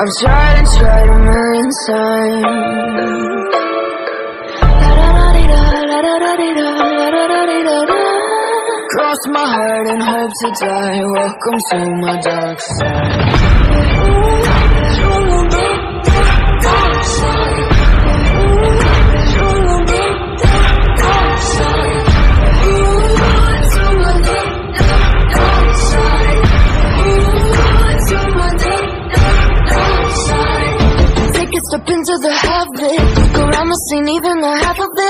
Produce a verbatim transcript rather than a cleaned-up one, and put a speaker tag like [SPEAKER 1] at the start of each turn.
[SPEAKER 1] I've tried and tried a million times. Cross my heart and hope to die. Welcome to my dark side. Step into the habit, look around the scene, even the half of